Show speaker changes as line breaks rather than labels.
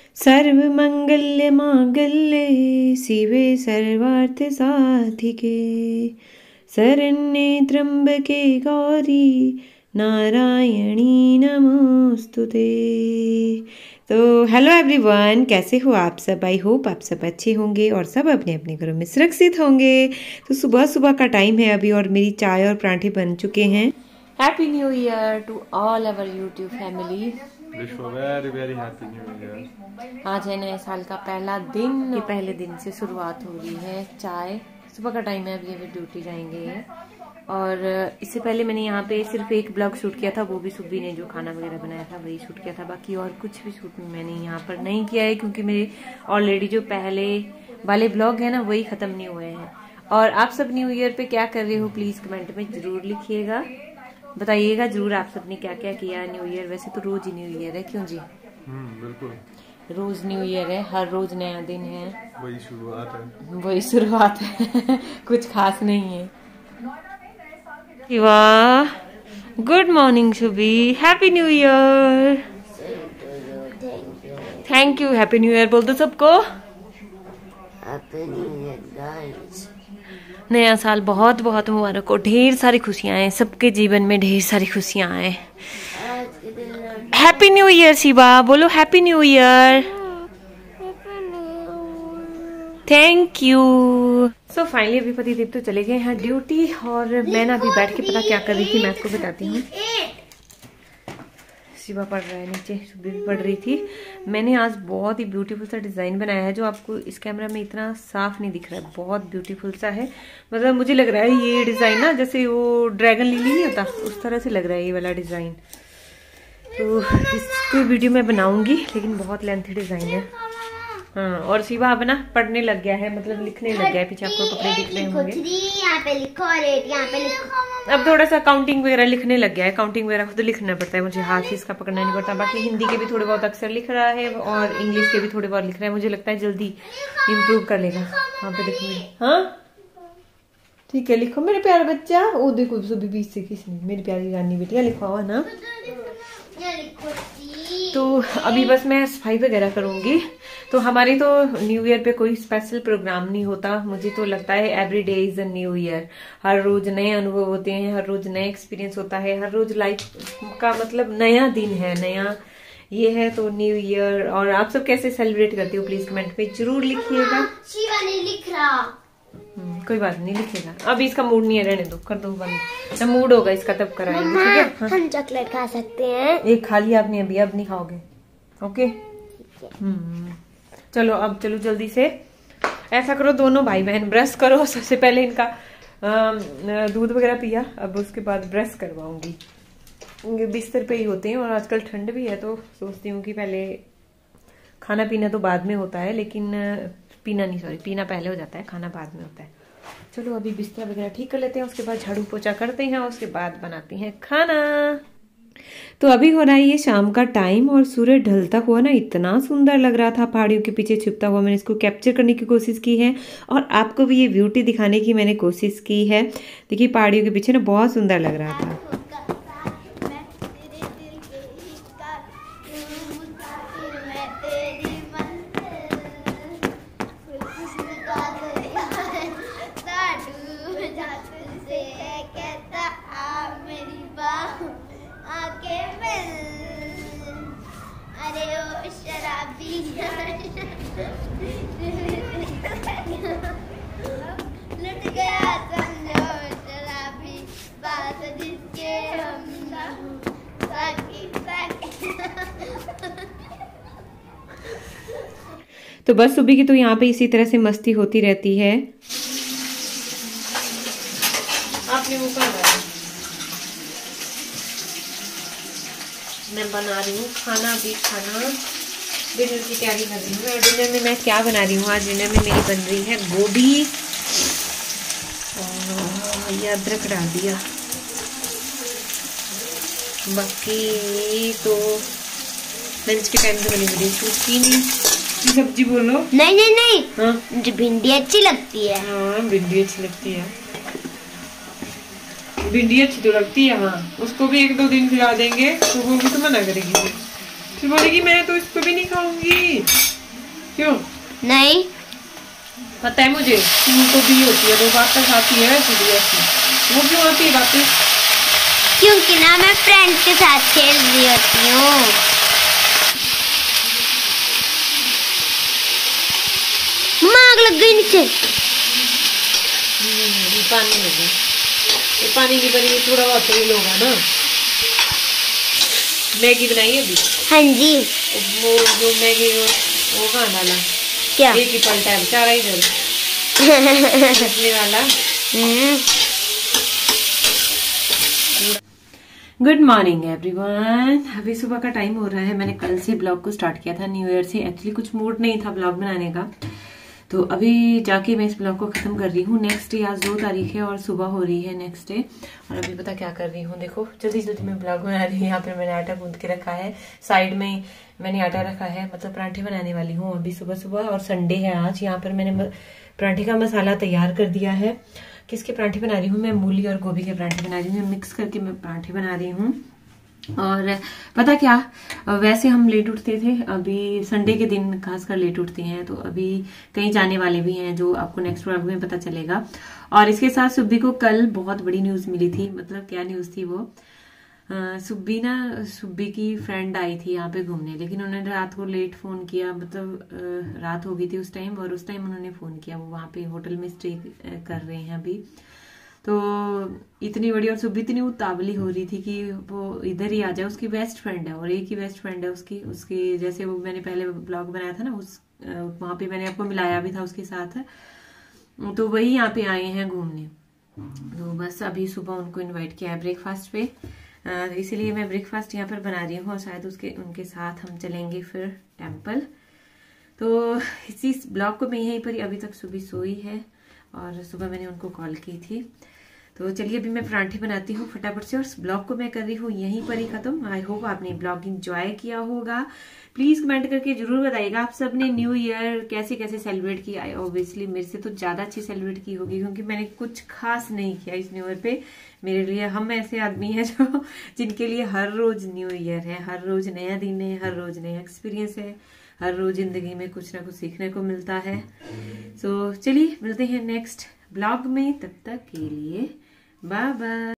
सर्वमंगल्य मांगल्ये शिवे सर्वार्थ साधिके शरण्ये त्र्यंबके गौरी नारायणी नमोस्तुते। तो हेलो एवरीवन, कैसे हो आप सब? आई होप आप सब अच्छे होंगे और सब अपने अपने घरों में सुरक्षित होंगे। तो सुबह सुबह का टाइम है अभी और मेरी चाय और पराठे बन चुके हैं। Happy new year to all our YouTube family.
Very very happy new year.
आज है नए साल का पहला दिन। ये पहले दिन से शुरुआत हो रही है। चाय सुबह का टाइम है, अभी अभी ड्यूटी जाएंगे। और इससे पहले मैंने यहाँ पे सिर्फ एक ब्लॉग शूट किया था, वो भी सुबी ने जो खाना वगैरह बनाया था वही शूट किया था। बाकी और कुछ भी शूट मैंने यहाँ पर नहीं किया है, क्योंकि मेरे ऑलरेडी जो पहले वाले ब्लॉग है ना वही खत्म नहीं हुए हैं। और आप सब न्यू ईयर पे क्या कर रहे हो प्लीज कमेंट में जरूर लिखिएगा, बताइएगा जरूर आप सबने क्या क्या किया न्यू ईयर। वैसे तो रोज ही न्यू ईयर है, क्यों जी?
बिल्कुल,
रोज न्यू ईयर है, हर रोज नया दिन है,
वही शुरुआत
है कुछ खास नहीं है। वाह, good morning Shubhi, happy new year. Thank you, happy new year बोल दो सबको।
Happy new year guys.
नया साल बहुत बहुत मुबारक हो, ढेर सारी खुशियां आए सबके जीवन में, ढेर सारी खुशियां आए। हैप्पी न्यू ईयर शिवा, बोलो happy new year. Thank you. So finally अभी पति देव तो चले गए हैं ड्यूटी और मैं ना अभी बैठ के पता क्या कर रही थी मैं आपको बताती हूँ। शिवा पढ़ रहा है नीचे, सुबह भी पढ़ रही थी। मैंने आज बहुत ही ब्यूटीफुल सा डिजाइन बनाया है जो आपको इस कैमरा में इतना साफ नहीं दिख रहा है, बहुत ब्यूटीफुल सा है। मतलब मुझे लग रहा है ये डिजाइन ना जैसे वो ड्रैगन लिली नहीं होता उस तरह से लग रहा है ये वाला डिजाइन। तो इसको वीडियो में बनाऊंगी, लेकिन बहुत लेंथी डिजाइन है। हाँ, और शिवा अब ना पढ़ने लग गया है, मतलब लिखने लग गया है। पीछे आपको कपड़े दिख रहे होंगे,
यहाँ पे लिखो और यहाँ पे लिखो।
अब थोड़ा सा काउंटिंग वगैरह लिखने लग गया है। काउंटिंग वगैरह खुद लिखना पड़ता है मुझे, हाथ इसका पकड़ना नहीं पड़ता। बाकी हिंदी के भी थोड़े बहुत अक्षर लिख रहा है और इंग्लिश के भी थोड़े बहुत लिख रहा है। मुझे लगता है जल्दी इम्प्रूव कर लेगा। वहाँ पे लिखो। हाँ ठीक है, लिखो मेरे प्यारा बच्चा। ओ देखो सुबह बीच से किसने, मेरी प्यारी रानी बेटिया लिखा हुआ ना। तो अभी बस मैं सफाई वगैरह करूंगी। तो हमारी तो न्यू ईयर पे कोई स्पेशल प्रोग्राम नहीं होता। मुझे तो लगता है every day is a new year. हर रोज नए अनुभव होते हैं, हर रोज नया एक्सपीरियंस होता है, हर रोज लाइफ का मतलब नया दिन है, नया ये है तो न्यू ईयर। और आप सब कैसे सेलिब्रेट करते हो प्लीज कमेंट में जरूर लिखिएगा।
शिवा नहीं लिख रहा।
कोई बात नहीं, लिखेगा। अभी इसका मूड नहीं है, रहने दो, कर दो बंद। जब मूड होगा इसका तब कराएंगे, ठीक है? हाँ।
हम चॉकलेट खा सकते हैं।
एक खा लिया आपने अभी, अब नहीं खाओगे, ओके? चलो अब चलो जल्दी से ऐसा करो, दोनों भाई बहन ब्रश करो। सबसे पहले इनका दूध वगैरह पिया, अब उसके बाद ब्रश करवाऊंगी। बिस्तर पे ही होते हैं और आजकल ठंड भी है, तो सोचती हूँ कि पहले खाना पीना तो बाद में होता है, लेकिन पीना पहले हो जाता है, खाना बाद में होता है। चलो अभी बिस्तर वगैरह ठीक कर लेते हैं, उसके बाद झाड़ू पोछा करते हैं, उसके बाद बनाते हैं खाना। तो अभी हो रहा है ये शाम का टाइम और सूरज ढलता हुआ ना इतना सुंदर लग रहा था पहाड़ियों के पीछे छुपता हुआ। मैंने इसको कैप्चर करने की कोशिश की है और आपको भी ये ब्यूटी दिखाने की मैंने कोशिश की है। देखिए पहाड़ियों के पीछे ना बहुत सुंदर लग रहा था। तो बस सुबह की तो यहाँ पे इसी तरह से मस्ती होती रहती है। आपने वो कर मैं बना रही हूँ खाना, अभी खाना डिनर की तैयारी कर रही हूँ। डिनर में मैं क्या बना रही हूँ, आज डिनर में मेरी बन रही है गोभी और ये अदरक डाल दिया। बाकी तो लंच के टाइम तो मैंने वीडियो शूट की नहीं। सब्जी बोलो।
नहीं नहीं नहीं,
हाँ
मुझे भिंडी अच्छी लगती है।
हाँ भिंडी अच्छी लगती है, भिंडी अच्छी तो लगती है। हाँ उसको भी 1-2 दिन खिला देंगे तो वो भी तो मना करेगी, फिर बोलेगी मैं तो इसको भी नहीं खाऊंगी। क्यों?
नहीं,
पता है मुझे, तो भी होती है, वो वापस आती है वैसे भी ऐसी। वो क्यों आती है वापस?
क्योंकि ना मैं फ्रेंड के साथ खेल रही होती हूँ। आग लग गई नीचे।
पानी लगे, ये पानी की बनी थोड़ा बहुत तो ही होगा ना। मैगी बनाई अभी?
हाँ जी।
वो जो मैगी वो कहाँ डाला?
क्या?
एक ही पलटा है बेचारा इधर वाला। Good morning everyone. अभी सुबह का टाइम हो रहा है। मैंने कल से ब्लॉग को स्टार्ट किया था, न्यू ईयर से। एक्चुअली कुछ मूड नहीं था ब्लॉग बनाने का, तो अभी जाके मैं इस ब्लॉग को खत्म कर रही हूँ। नेक्स्ट डे आज 2 तारीख है और सुबह हो रही है नेक्स्ट डे। और अभी पता क्या कर रही हूँ, देखो जल्दी जल्दी मैं ब्लॉग बना रही हूँ। यहाँ पे मैंने आटा गूंद के रखा है, साइड में मैंने आटा रखा है, मतलब पराठे बनाने वाली हूँ अभी सुबह सुबह। और संडे है आज। यहाँ पर मैंने पराठे का मसाला तैयार कर दिया है। किसके पराठे बना रही हूँ मैं? मूली और गोभी के पराठे बना रही हूँ, मिक्स करके मैं पराठे बना रही हूँ। और पता क्या, वैसे हम लेट उठते थे, अभी संडे के दिन खासकर लेट उठते हैं, तो अभी कहीं जाने वाले भी हैं जो आपको नेक्स्ट व्लॉग में पता चलेगा। और इसके साथ सुब्बी को कल बहुत बड़ी न्यूज मिली थी। मतलब क्या न्यूज थी वो, सुब्बी की फ्रेंड आई थी यहाँ पे घूमने, लेकिन उन्होंने रात को लेट फोन किया। मतलब रात हो गई थी उस टाइम, और उस टाइम उन्होंने फोन किया। वो वहाँ पे होटल में स्टे कर रहे हैं अभी। तो इतनी बड़ी, और सुबह इतनी उतावली हो रही थी कि वो इधर ही आ जाए। उसकी बेस्ट फ्रेंड है, और एक ही बेस्ट फ्रेंड है उसकी जैसे वो मैंने पहले ब्लॉग बनाया था ना, वहां पे मैंने आपको मिलाया भी था उसके साथ। तो वही यहाँ पे आए हैं घूमने। तो बस अभी सुबह उनको इनवाइट किया है ब्रेकफास्ट पे, इसीलिए मैं ब्रेकफास्ट यहाँ पर बना रही हूँ। और शायद उनके साथ हम चलेंगे फिर टेम्पल। तो इसी ब्लॉग को मैं यहीं पर, अभी तक सुबह सोई है और सुबह मैंने उनको कॉल की थी। तो चलिए अभी मैं पराठे बनाती हूँ फटाफट से, और ब्लॉग को मैं कर रही हूँ यहीं पर ही खत्म। आई होप आपने ब्लॉग एंजॉय किया होगा। प्लीज कमेंट करके जरूर बताइएगा आप सबने न्यू ईयर कैसे कैसे सेलिब्रेट किया। ऑब्वियसली मेरे से तो ज्यादा अच्छी सेलिब्रेट की होगी, क्योंकि मैंने कुछ खास नहीं किया इस न्यू ईयर पे। मेरे लिए, हम ऐसे आदमी हैं जो जिनके लिए हर रोज न्यू ईयर है, हर रोज नया दिन है, हर रोज नया एक्सपीरियंस है, हर रोज जिंदगी में कुछ ना कुछ सीखने को मिलता है। सो चलिए मिलते हैं नेक्स्ट ब्लॉग में, तब तक के लिए बाय बाय।